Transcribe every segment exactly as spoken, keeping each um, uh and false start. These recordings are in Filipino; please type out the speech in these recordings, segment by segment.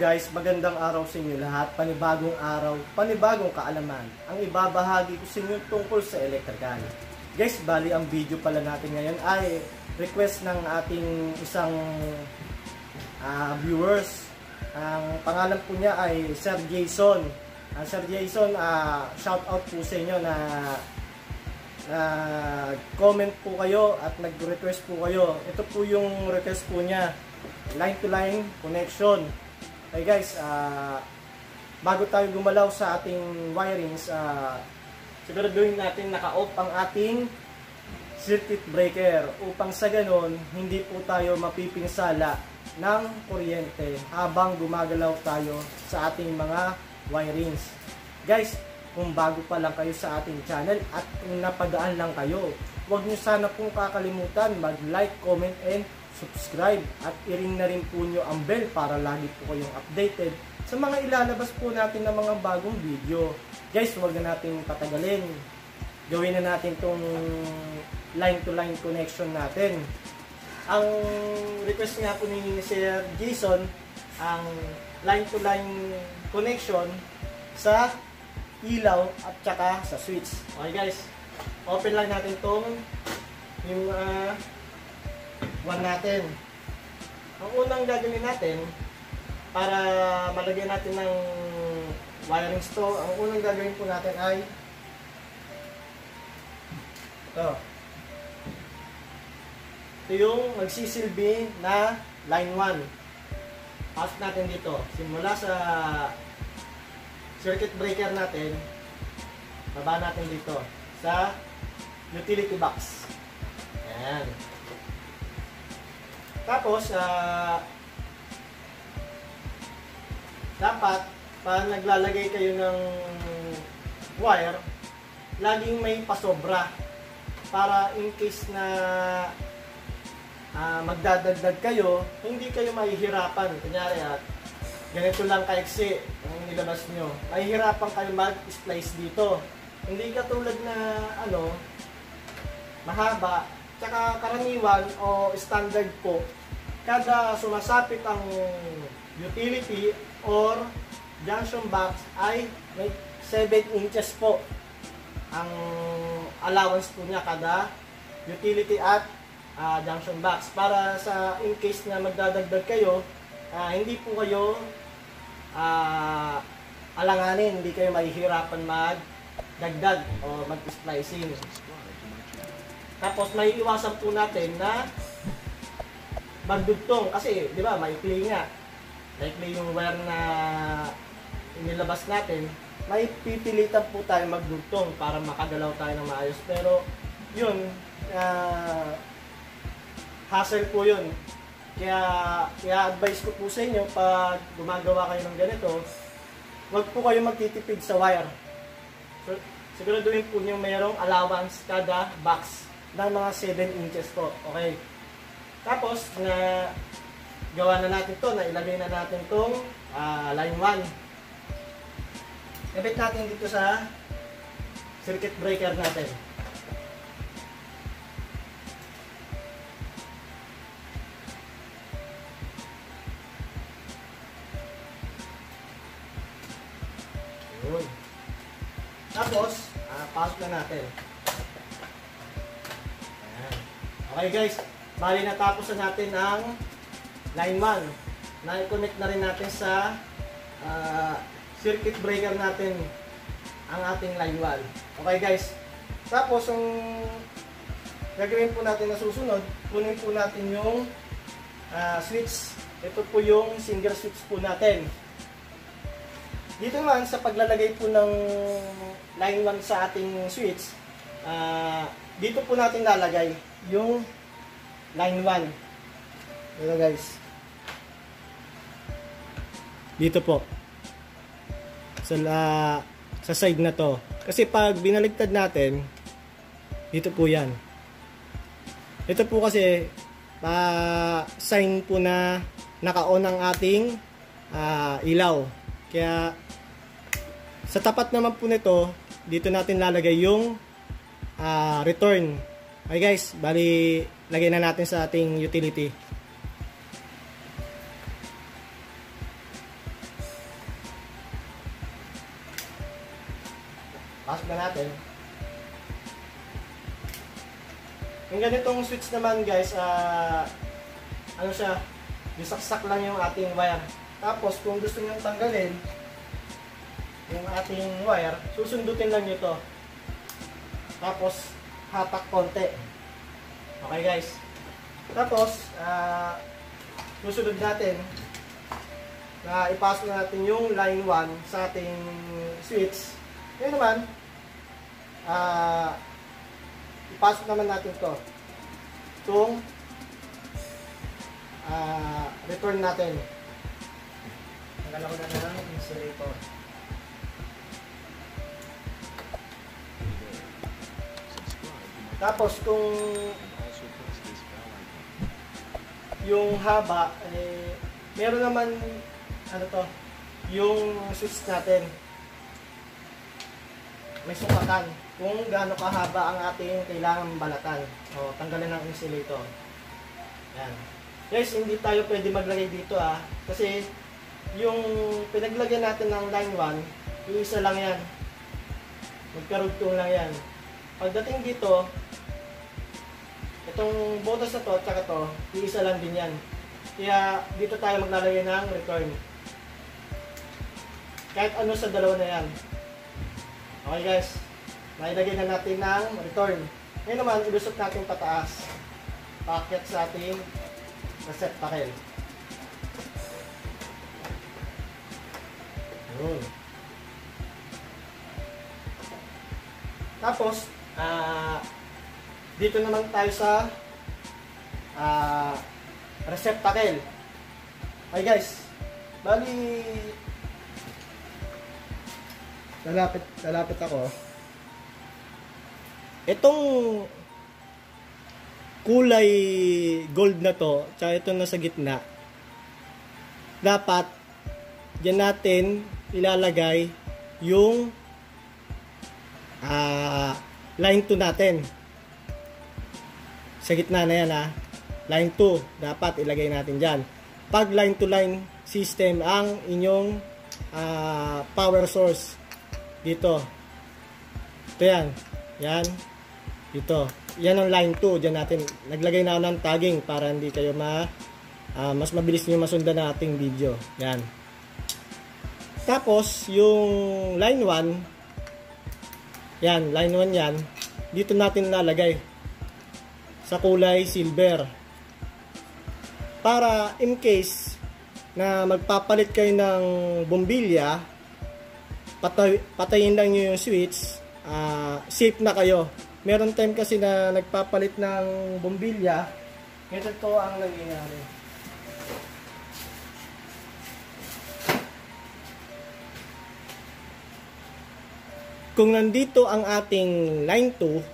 guys, magandang araw sa inyo lahat. Panibagong araw, panibagong kaalaman. Ang ibabahagi ko sa inyo tungkol sa electrical. Guys, bali ang video pala natin ngayon ay request ng ating isang uh, viewers. Ang pangalan po niya ay Sir Jason. Uh, Sir Jason, uh, shout out po sa inyo na uh, comment po kayo at nag-request po kayo. Ito po yung request po niya, line to line connection. Okay guys, uh, bago tayo gumalaw sa ating wirings, uh, siguraduhin natin naka-off ang ating circuit breaker upang sa ganon hindi po tayo mapipinsala ng kuryente habang gumagalaw tayo sa ating mga wirings. Guys, kung bago pa lang kayo sa ating channel at kung napadaan lang kayo, huwag nyo sana pong kakalimutan mag-like, comment, and subscribe at i-ring na rin po nyo ang bell para lagi po kayong updated sa mga ilalabas po natin ng mga bagong video. Guys, huwag na natin patagalin. Gawin na natin tong line to line connection natin. Ang request nga po ni Sir Jason, ang line to line connection sa ilaw at saka sa switch. Okay guys, open lang natin tong yung uh, one natin. Ang unang gagawin natin para malagyan natin ng wiring to, ang unang gagawin po natin ay ito. Ito yung magsisilbi na line one. Pasok natin dito. Simula sa circuit breaker natin, baba natin dito sa utility box. Ayan. Tapos, uh, dapat, pag naglalagay kayo ng wire, laging may pasobra para in case na uh, magdadagdag kayo, hindi kayo mahihirapan. Kunyari, at ganito lang kaiksi ang nilabas nyo. Mahihirapan kayo mag-splice dito. Hindi katulad na, ano, mahaba. Tsaka karaniwan o standard po, kada sumasapit ang utility or junction box ay may seven inches po ang allowance po niya kada utility at uh, junction box. Para sa in case na magdadagdag kayo, uh, hindi po kayo uh, alanganin, hindi kayo mahihirapan magdagdag o mag-splicing. Tapos may iwasan po natin na magdugtong kasi, di ba, maikli nga. Maikli yung wire na inilabas natin. May pipilitan po tayo magdugtong para makagalaw tayo ng maayos. Pero, yun, uh, hassle po yun. Kaya, i-advise ko po sa inyo, pag gumagawa kayo ng ganito, huwag po kayo magtitipid sa wire. So, siguraduhin po nyo mayroong allowance kada box ng mga seven inches po. Okay. Tapos, na gawa na natin to, na ilagay na natin tong uh, line one. Kapit natin dito sa circuit breaker natin. Yun. Tapos, uh, pasok na natin. Okay guys, bali natapos na natin ang line one. Na-connect na rin natin sa uh, circuit breaker natin ang ating line one. Okay guys, tapos ang gagawin po natin na susunod, kunin po natin yung uh, switch. Ito po yung single switch po natin. Dito naman sa paglalagay po ng line one sa ating switch, uh, dito po natin lalagay yung line one. Ito guys. Dito po. Sa, uh, sa side na to. Kasi pag binaligtad natin, dito po yan. Ito po kasi uh, sign po na naka-on ang ating uh, ilaw. Kaya sa tapat naman po nito, dito natin lalagay yung uh, return. Okay guys, bali lagay na natin sa ating utility. Pasok na natin. Yung ganitong switch naman guys, uh, ano siya, isaksak lang yung ating wire. Tapos kung gusto nyo tanggalin yung ating wire, susundutin lang nyo to. Tapos hatak konti. Okay guys. Tapos uh, susunod natin na ipasok na natin yung line one sa ating switch. Ngayon naman, uh, ipasok naman natin to itong uh, return natin. Nagala ko na ng insulator. Tapos kung yung haba, eh, meron naman ano to, yung switch natin. May sukatan kung gaano kahaba ang ating kailangang balatan. O, tanggalin ng insulator. Yan. Guys, hindi tayo pwede maglagay dito ah. Kasi yung pinaglagyan natin ng line one, iisa lang yan. Magkarugtong lang yan. Pagdating dito, itong butas na to at saka to, iisa lang din yan. Kaya dito tayo maglalagay ng return. Kahit ano sa dalawa na yan. Okay guys, nailagay na natin ng return. Ngayon naman, ilusot natin pataas. Paakyat sa ating receptacle. Yun. Tapos, uh, dito naman tayo sa uh, receptacle. Okay guys, bali lalapit, lalapit ako. Itong kulay gold na to, tsaka ito nasa gitna, dapat dyan natin ilalagay yung uh, line two natin. Sa gitna na yan ha. Line two, dapat ilagay natin dyan. Pag line to line system ang inyong uh, power source, dito. Ito yan. Yan. Dito. Yan ang line two. Diyan natin. Naglagay na ako ng tagging para hindi kayo ma, uh, mas mabilis nyo masundan na ating video. Yan. Tapos, yung line one, yan, line one yan, dito natin lalagay sa kulay silver. Para in case na magpapalit kayo ng bombilya, patay, patayin lang nyo yung switch, uh, safe na kayo. Meron time kasi na nagpapalit ng bombilya, ito to ang nangyayari. Kung nandito ang ating line two,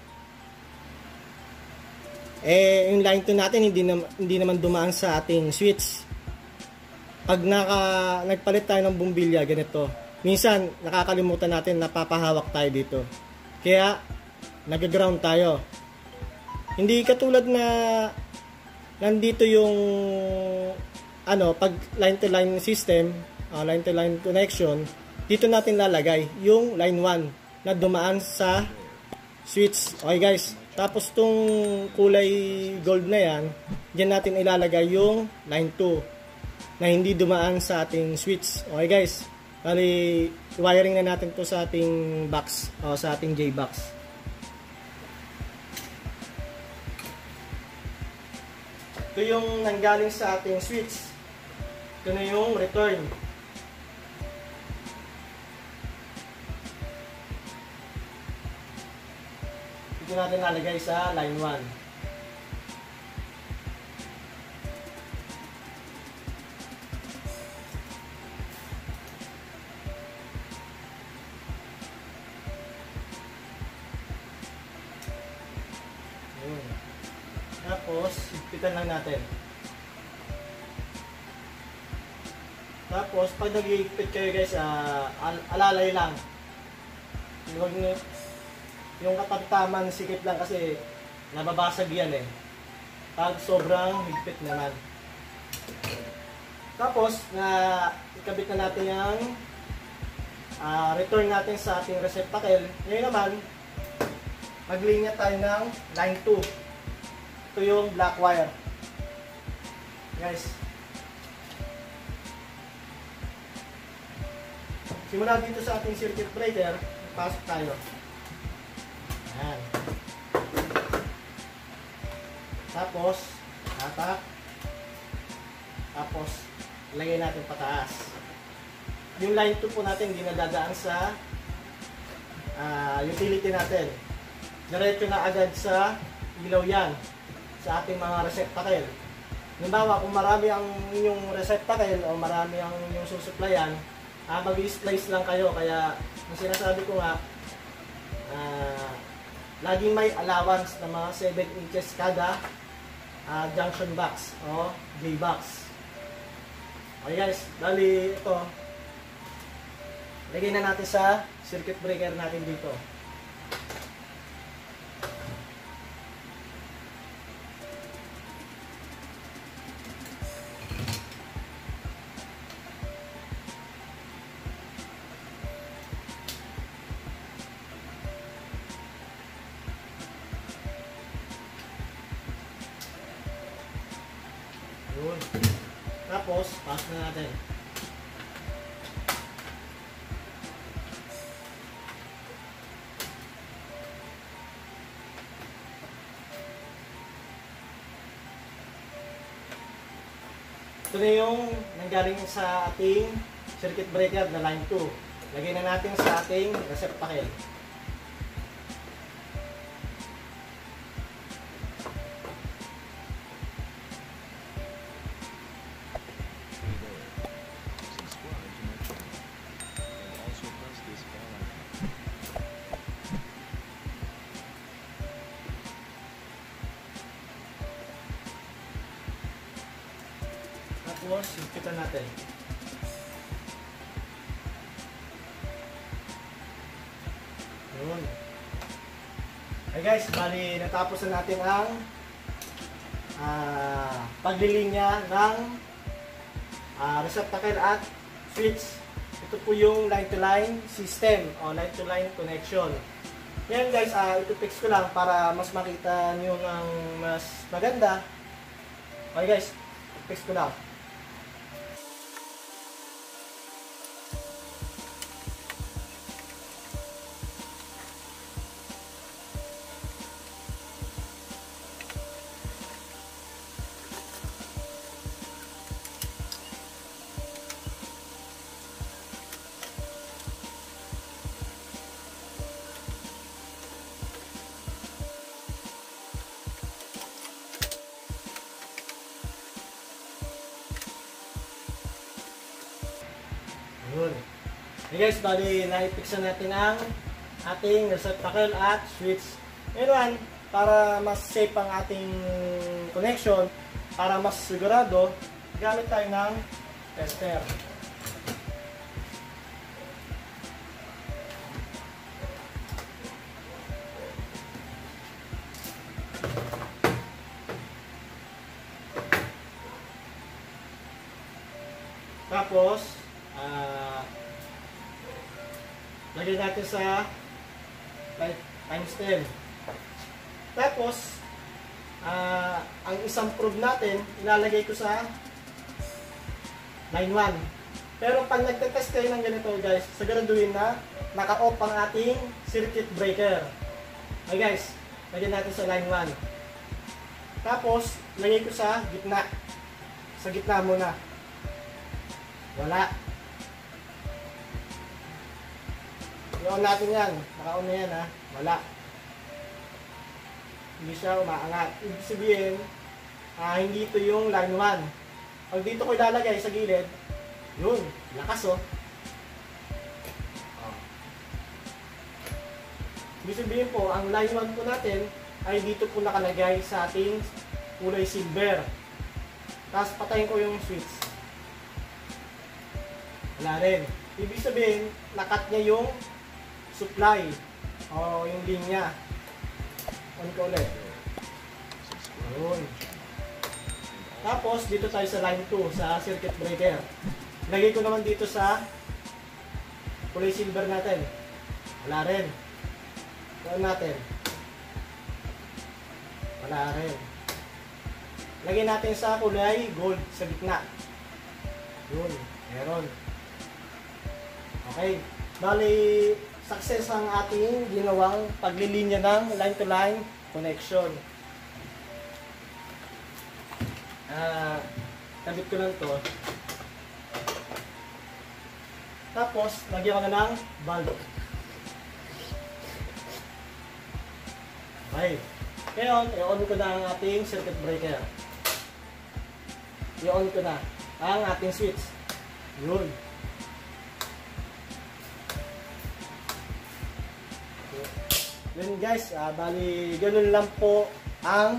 eh yung line two natin hindi, na, hindi naman dumaan sa ating switch. Pag naka, nagpalit tayo ng bombilya, ganito. Minsan, nakakalimutan natin, napapahawak tayo dito. Kaya, nag-ground tayo. Hindi katulad na nandito yung ano, pag line-to-line system, uh, line-to-line connection, dito natin lalagay yung line one na dumaan sa switch. Okay guys, tapos tong kulay gold na yan, dyan natin ilalagay yung line two na hindi dumaan sa ating switch. Okay guys, bali wiring na natin to sa ating box o sa ating J-box. Ito yung nanggaling sa ating switch. Ito na yung return. Ito natin nalagay sa line one. Tapos, higpitan lang natin. Tapos, pag nag-higpit kayo guys, uh, al alalay lang. Huwag nyo, yung katamtaman, sikip lang kasi nababasag yan eh. Pag sobrang higpit naman. Tapos, na ikabit na natin yung uh, return natin sa ating receptacle. Ngayon naman, maglinya tayo ng line two. Ito yung black wire. Guys, simula dito sa ating circuit breaker, pasok tayo. Ayan. Tapos, hatak. Tapos, lagay natin pataas. Yung line two po natin, hindi nadadaan sa uh, utility natin. Diretso na agad sa ilaw yan, sa ating mga receptacle. Halimbawa, kung marami ang inyong receptacle o marami ang inyong susuplayan, uh, mag-splice lang kayo. Kaya, ang sinasabi ko nga, uh, laging may allowance na mga seven inches kada uh, junction box o J-box. Okay guys, dali ito, lagay na natin sa circuit breaker natin dito. Yun. Tapos, pass na natin. Ito na yung nanggaling sa ating circuit breaker na line two. Lagay na natin sa ating receptacle. Tapos, higpitan natin. Yun. Okay guys, bali natapos na natin ang uh, paglilinya ng uh, receptacle at switch. Ito po yung line-to-line system o line-to-line connection. Yan guys, uh, ito fix ko lang para mas makita nyo ng mas maganda. Okay guys, fix ko lang. Yun. Okay guys, bali na-fixan natin ang ating receptacle at switch. Ngayon, para mas safe ang ating connection, para mas sigurado, gamit tayo ng tester. Tapos, Uh, lagay natin sa times ten. Tapos, uh, ang isang probe natin, ilalagay ko sa line one. Pero pag nagtetest kayo ng ganito guys, siguraduhin na naka-off ang ating circuit breaker. Okay guys, lagyan natin sa line one. Tapos, lagay ko sa gitna. Sa gitna muna. Wala. I-on natin yan. Naka-on na yan ha. Wala. Hindi siya umaangat. Ibig sabihin, ah, hindi ito yung line one. Pag dito ko ilalagay sa gilid, yun. Lakas oh. oh. Ibig sabihin po, ang line one po natin ay dito po nakalagay sa ating kulay silver. Tapos patayin ko yung switch. Wala rin. Ibig sabihin, nakat niya yung supply o yung linya. On ko ulit. Ayun. Tapos, dito tayo sa line two, sa circuit breaker. Lagay ko naman dito sa kulay silver natin. Wala rin. Ito natin. Wala rin. Lagyan natin sa kulay gold sa gitna. Yun. Meron. Okay. Bali, success ang ating ginawang paglilinya ng line-to-line connection. Ah, kabit ko lang to. Tapos, lagyan ko na ng bulb. Okay. Ngayon, i-on ko na ang ating circuit breaker. I-on ko na ang ating switch. Yun. Yun guys, uh, bali ganun lang po ang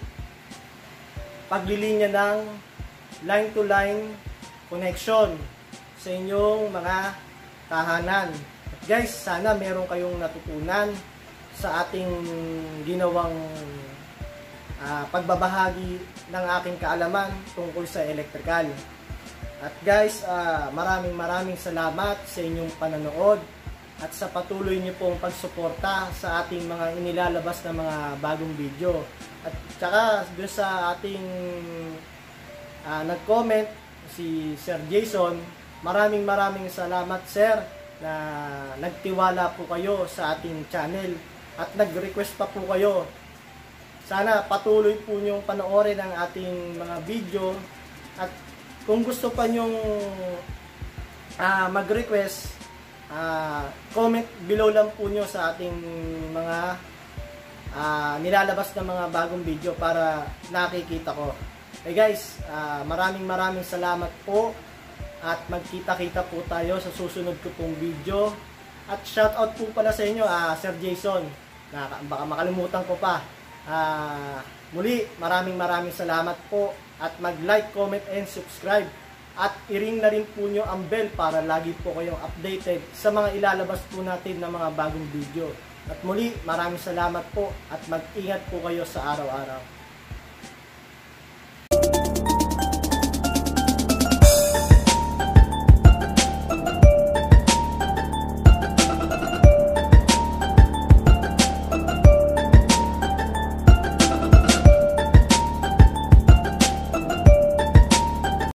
paglilinya ng line-to-line connection sa inyong mga tahanan. At guys, sana meron kayong natutunan sa ating ginawang uh, pagbabahagi ng aking kaalaman tungkol sa electrical. At guys, uh, maraming maraming salamat sa inyong panonood at sa patuloy niyo pong pagsuporta sa ating mga inilalabas na mga bagong video. At saka dun sa ating uh, nag-comment, si Sir Jason, maraming maraming salamat sir na nagtiwala po kayo sa ating channel at nag-request pa po kayo. Sana patuloy po niyong panoorin ang ating mga video at kung gusto pa niyong uh, mag-request, Uh, comment below lang po nyo sa ating mga uh, nilalabas na mga bagong video para nakikita ko. Hey guys, uh, maraming maraming salamat po at magkita-kita po tayo sa susunod ko pong video. At shoutout po pala sa inyo, uh, Sir Jason, na baka makalimutan ko pa. Uh, muli, maraming maraming salamat po at mag-like, comment, and subscribe. At i-ring na rin po nyo ang bell para lagi po kayong updated sa mga ilalabas po natin na mga bagong video. At muli, maraming salamat po at mag-ingat po kayo sa araw-araw.